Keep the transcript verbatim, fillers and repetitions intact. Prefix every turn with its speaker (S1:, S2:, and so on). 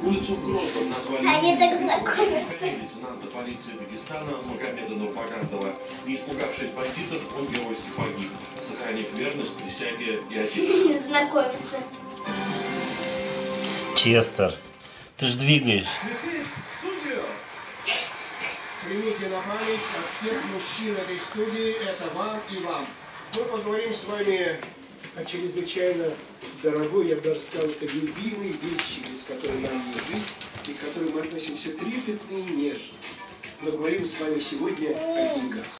S1: Улицу в Грозном назвали...
S2: Они так знакомятся.
S1: Лейтенанта полиции Дагестана Магомеда Нурмагандова. Не испугавшись бандитов, он геройски погиб, сохранив верность присяге и отечеству.
S2: Знакомятся.
S3: Честер, ты ж двигаешь.
S4: Примите на память от всех мужчин этой студии, это вам и вам. Мы поговорим с вами о чрезвычайно дорогой, я бы даже сказал, это любимой вещи, без которой нам не жить, и к которой мы относимся трепетно и нежно. Мы говорим с вами сегодня о деньгах.